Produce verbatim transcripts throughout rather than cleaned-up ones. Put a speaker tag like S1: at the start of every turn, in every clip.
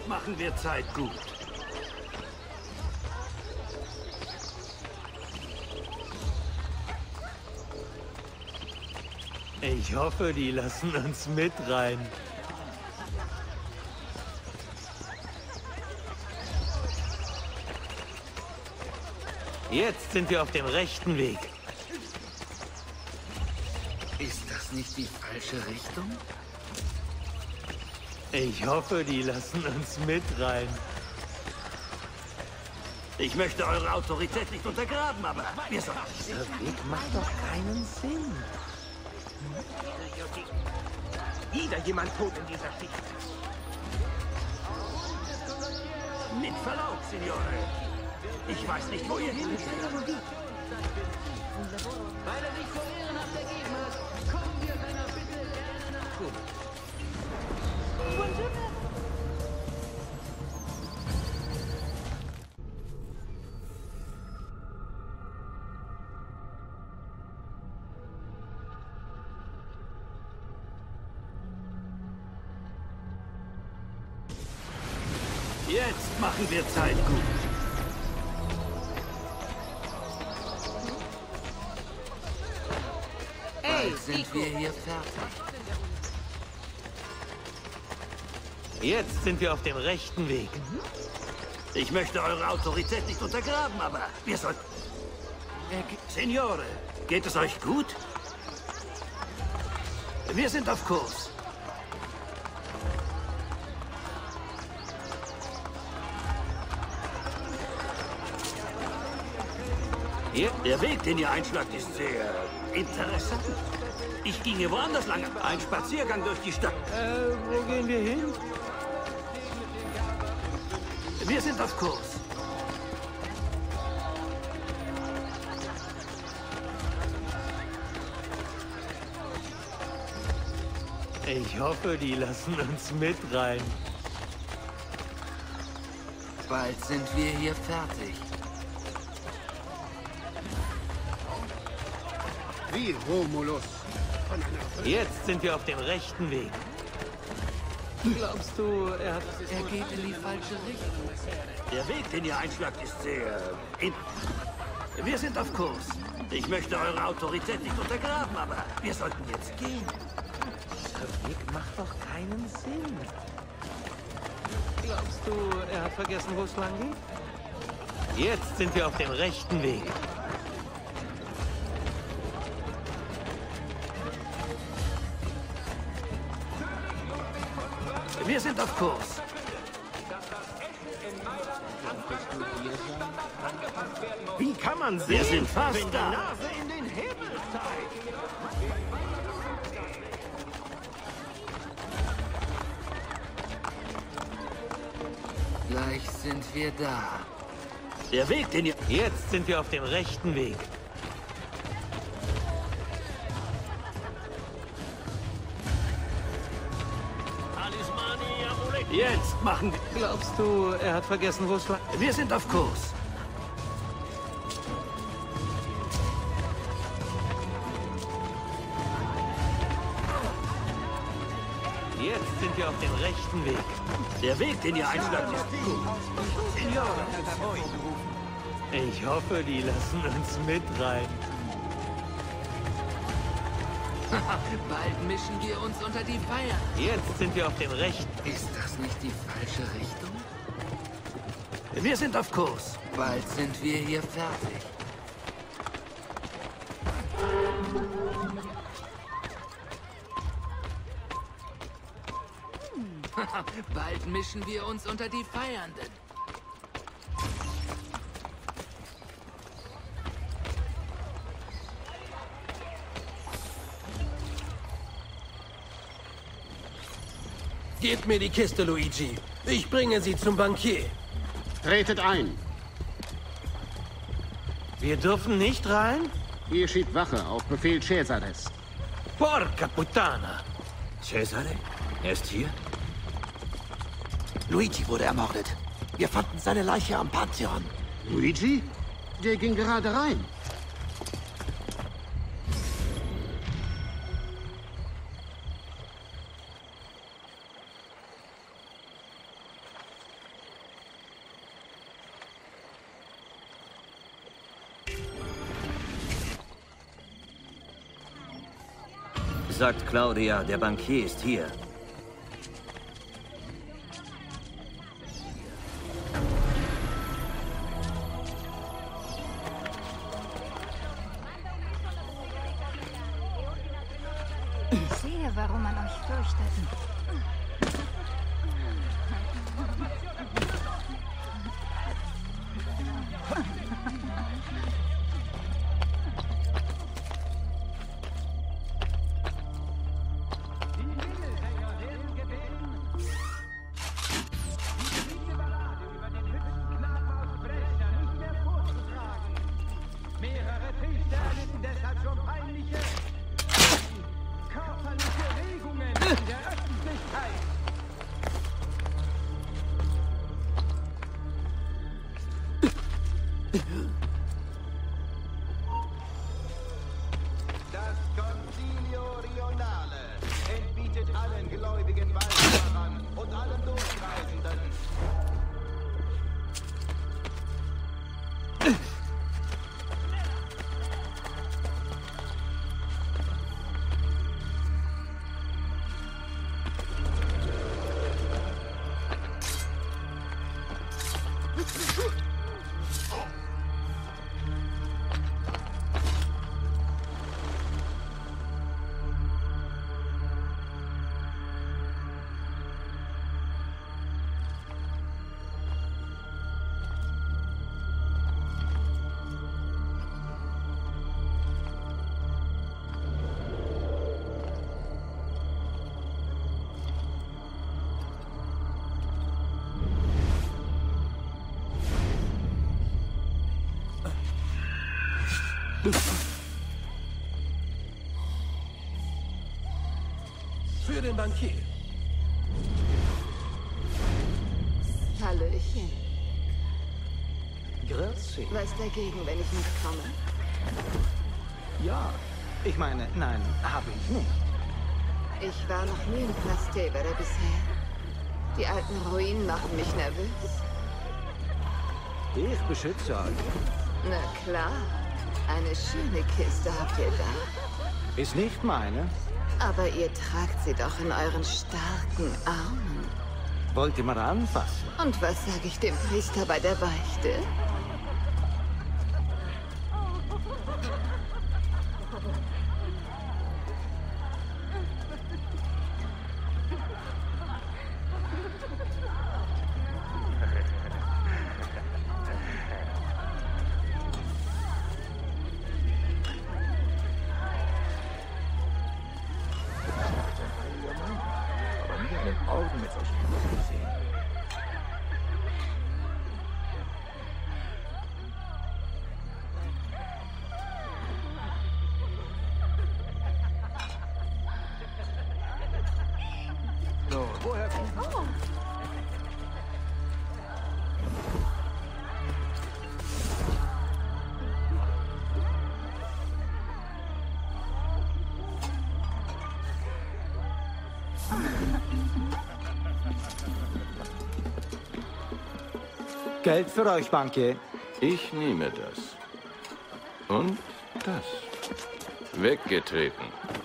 S1: Jetzt machen wir Zeit gut.
S2: Ich hoffe, die lassen uns mit rein. Jetzt sind wir auf dem rechten Weg.
S3: Ist das nicht die falsche Richtung?
S2: Ich hoffe, die lassen uns mit rein.
S1: Ich möchte eure Autorität nicht untergraben, aber wir sollen...
S2: Dieser Weg macht doch keinen Sinn.
S4: Wieder jemand tot in dieser Schicht.
S1: Mit Verlaub, Signore. Ich weiß nicht, wo ihr hin seid.
S5: Weil er sich so ehrenhaft ergeben hat, kommen wir seiner Bitte gerne nach. Gut.
S1: Jetzt machen wir Zeit gut.
S3: Bald sind wir hier fertig.
S2: Jetzt sind wir auf dem rechten Weg.
S1: Ich möchte eure Autorität nicht untergraben, aber wir sollten... Signore, geht es euch gut? Wir sind auf Kurs.
S2: Hier?
S1: Der Weg, den ihr einschlagt, ist sehr interessant. Ich ginge woanders lang. Ein Spaziergang durch die Stadt.
S2: Äh, wo gehen wir hin?
S1: Wir sind auf Kurs.
S2: Ich hoffe, die lassen uns mit rein.
S3: Bald sind wir hier fertig.
S4: Wie Romulus.
S2: Jetzt sind wir auf dem rechten Weg. Glaubst du, er hat...
S3: Er geht in die falsche Richtung.
S1: Der Weg, den ihr einschlagt, ist sehr... In wir sind auf Kurs. Ich möchte eure Autorität nicht untergraben, aber wir sollten jetzt gehen.
S2: Dieser Weg macht doch keinen Sinn. Glaubst du, er hat vergessen, wo es lang geht? Jetzt sind wir auf dem rechten Weg.
S1: Wir sind auf Kurs.
S4: Wie kann man sehen,
S1: Wir sind fast
S4: wenn die
S1: da.
S4: Nase in den Hebel zeigt?
S3: Gleich sind wir da.
S1: Der Weg, den ihr...
S2: Jetzt sind wir auf dem rechten Weg.
S1: Jetzt machen wir...
S2: Glaubst du, er hat vergessen, wo es lang...
S1: Wir sind auf Kurs.
S2: Jetzt sind wir auf dem rechten Weg.
S1: Der Weg, den ihr einschlagt, ist gut.
S2: Ich hoffe, die lassen uns mit rein.
S3: Bald mischen wir uns unter die Feier.
S2: Jetzt sind wir auf dem rechten...
S3: Ist das nicht die falsche Richtung?
S1: Wir sind auf Kurs.
S3: Bald sind wir hier fertig. Bald mischen wir uns unter die Feiernden.
S6: Gebt mir die Kiste, Luigi. Ich bringe sie zum Bankier.
S7: Tretet ein.
S2: Wir dürfen nicht rein?
S7: Hier schiebt Wache auf Befehl Cesares.
S2: Porca puttana!
S8: Cesare? Er ist hier? Luigi wurde ermordet. Wir fanden seine Leiche am Pantheon.
S7: Luigi? Der ging gerade rein.
S1: Sagt Claudia, der Bankier ist hier.
S9: Ich sehe, warum man euch fürchtet.
S6: Für den Bankier.
S5: Hallöchen.
S8: Grüezi.
S5: Was dagegen, wenn ich nicht komme?
S8: Ja, ich meine, nein, habe ich nicht.
S5: Ich war noch nie in Trastevere bisher. Die alten Ruinen machen mich nervös.
S8: Ich beschütze euch.
S5: Na klar. Eine schöne Kiste habt ihr da.
S8: Ist nicht meine.
S5: Aber ihr tragt sie doch in euren starken Armen.
S8: Wollt ihr mal anfassen?
S5: Und was sage ich dem Priester bei der Beichte?
S8: Geld für euch, Bankier.
S10: Ich nehme das. Und das. Weggetreten.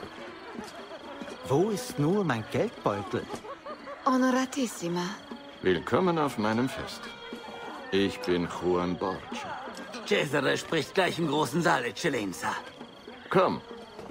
S8: Wo ist nur mein Geldbeutel?
S5: Honoratissima.
S10: Willkommen auf meinem Fest. Ich bin Juan Borgia.
S1: Cesare spricht gleich im großen Saal, Eccellenza.
S10: Komm.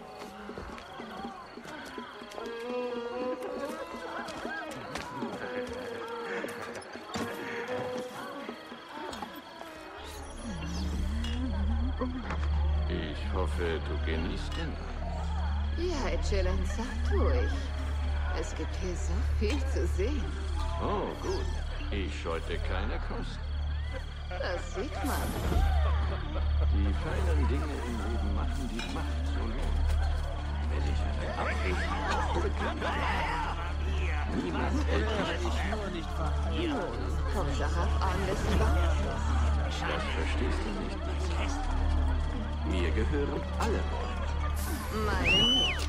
S10: Ich hoffe, du genießt den Abend.
S5: Ja, Eccellenza, tue ich. Es gibt hier so viel zu sehen.
S10: Oh, gut. Ich scheute keine Kost.
S5: Das sieht man.
S10: Die feinen Dinge im Leben machen die Macht so lohn. Wenn ich eine Abwechslung niemand hält mich nur nicht verlieren.
S5: Hauptsache auf Anlässen.
S10: Das verstehst du nicht. Mir gehören alle Bäume.
S5: Meine nicht.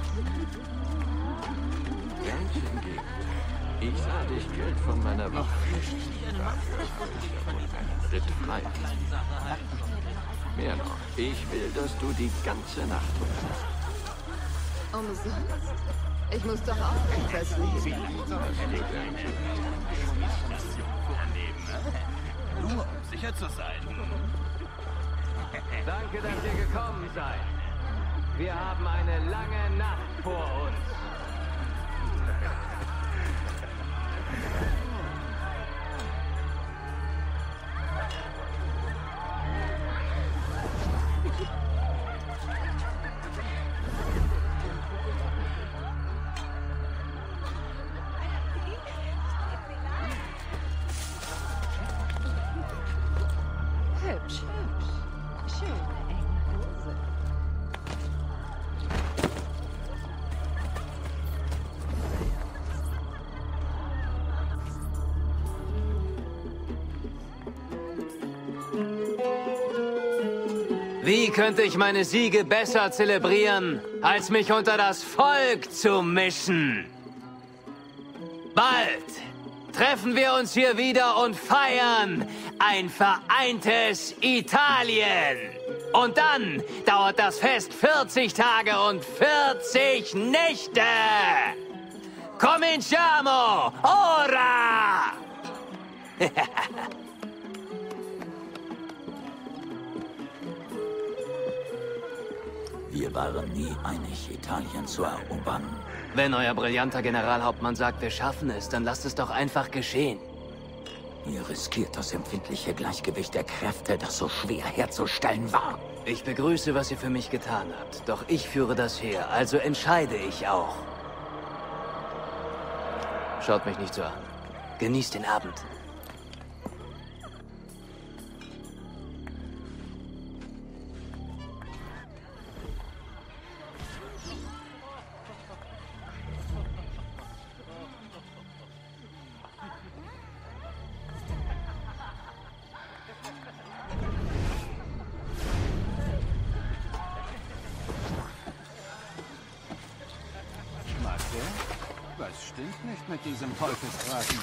S10: Ganz im Gegenteil. Ich sah dich Geld von meiner Waffe. Dafür habe ich ja wohl einen Ritt frei. Mehr noch. Ich will, dass du die ganze Nacht bleibst.
S5: Umsonst? Ich muss doch auch etwas lesen.
S10: Nur um sicher zu sein.
S11: Danke, dass ihr gekommen seid. Wir haben eine lange Nacht vor uns.
S9: Hübsch, hübsch. Schöne enge Hose.
S11: Wie könnte ich meine Siege besser zelebrieren, als mich unter das Volk zu mischen? Bald treffen wir uns hier wieder und feiern ein vereintes Italien. Und dann dauert das Fest vierzig Tage und vierzig Nächte. Cominciamo ora!
S12: Wir waren nie einig, Italien zu erobern.
S11: Wenn euer brillanter Generalhauptmann sagt, wir schaffen es, dann lasst es doch einfach geschehen.
S12: Ihr riskiert das empfindliche Gleichgewicht der Kräfte, das so schwer herzustellen war.
S11: Ich begrüße, was ihr für mich getan habt. Doch ich führe das Heer, also entscheide ich auch. Schaut mich nicht so an. Genießt den Abend.
S10: Was stimmt nicht mit diesem Teufelsbraten?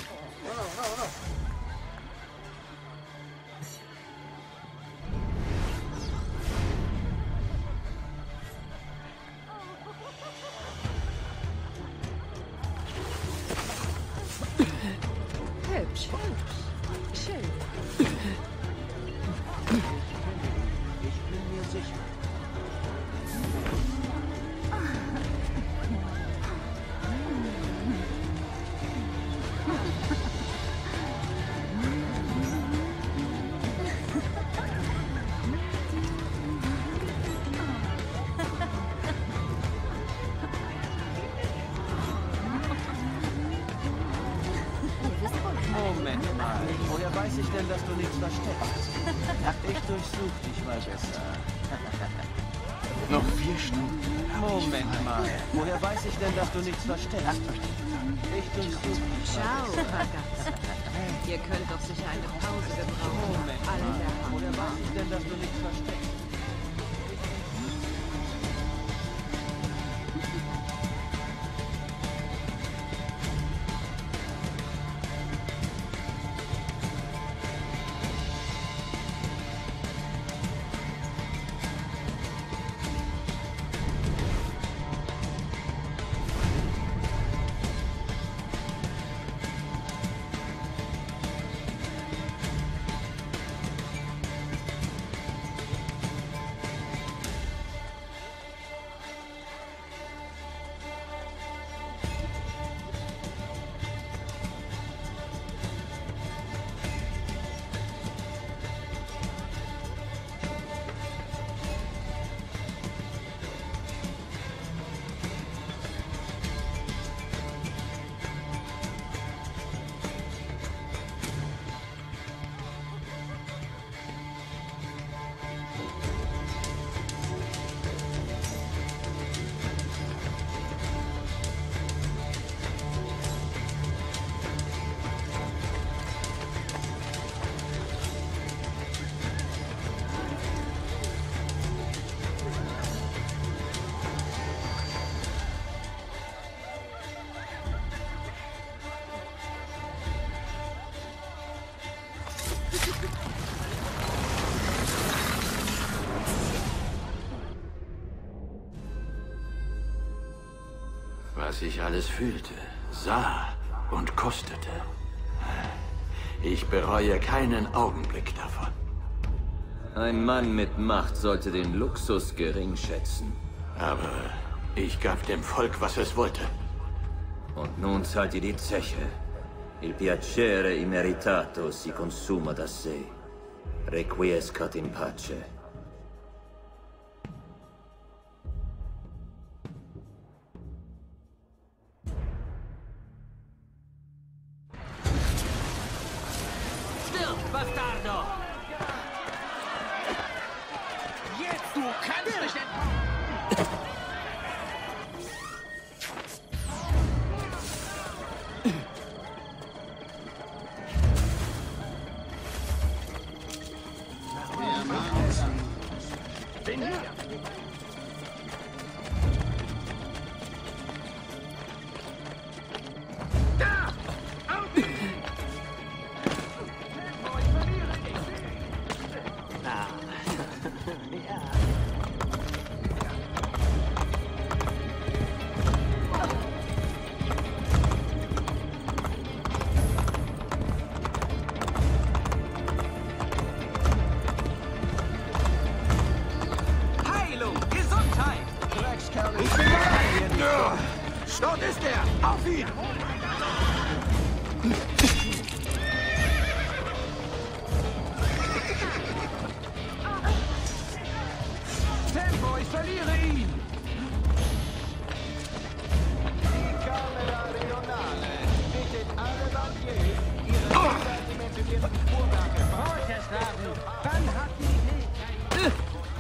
S9: Hübsch, hübsch. Schön.
S10: Ich bin mir sicher. Moment mal, woher weiß ich denn, dass du nichts versteckst? Ich durchsuch dich mal besser. Noch vier Stunden. Moment mal, woher weiß ich denn, dass du nichts versteckst? Ich durchsuch dich
S5: Ciao,
S10: mal besser.
S5: ragazzi. Ihr könnt doch sicher eine Pause gebrauchen.
S10: Moment mal, woher weiß ich denn, dass du nichts versteckst?
S1: Was ich alles fühlte, sah und kostete. Ich bereue keinen Augenblick davon.
S10: Ein Mann mit Macht sollte den Luxus gering schätzen.
S1: Aber ich gab dem Volk, was es wollte.
S10: Und nun zahlt ihr die Zeche. Il piacere immeritato si consuma da sé. Requiescat in pace.
S11: Stirb, Bastardo!
S4: Jetzt, du kannst mich denn... Dort ist er! Auf ihn! Tempo, ich verliere ihn! Die Kamera Regionale bittet alle Bankiers, ihre dimensionierten Fuhrwerke vorzutragen. Dann hat die Idee...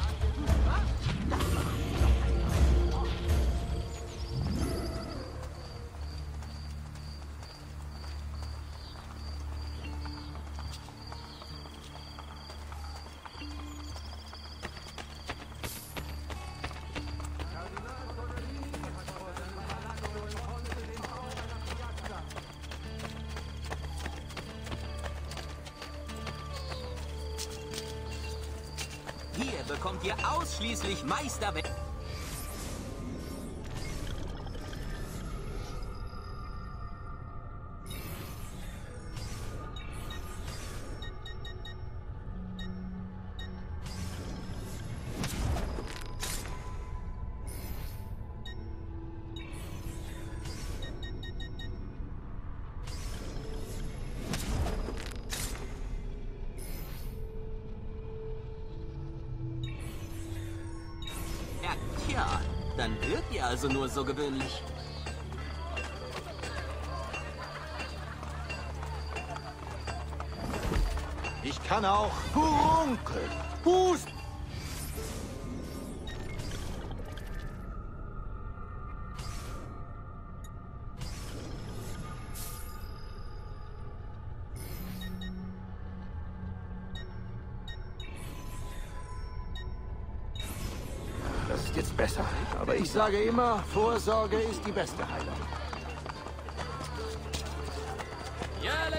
S11: Hier bekommt ihr ausschließlich Meisterwerk. Tja, dann wirkt ihr also nur so gewöhnlich.
S8: Ich kann auch Furunkel, Husten.
S6: Das ist jetzt besser. Aber ich sage immer, Vorsorge ist die beste Heilung.
S11: Ja,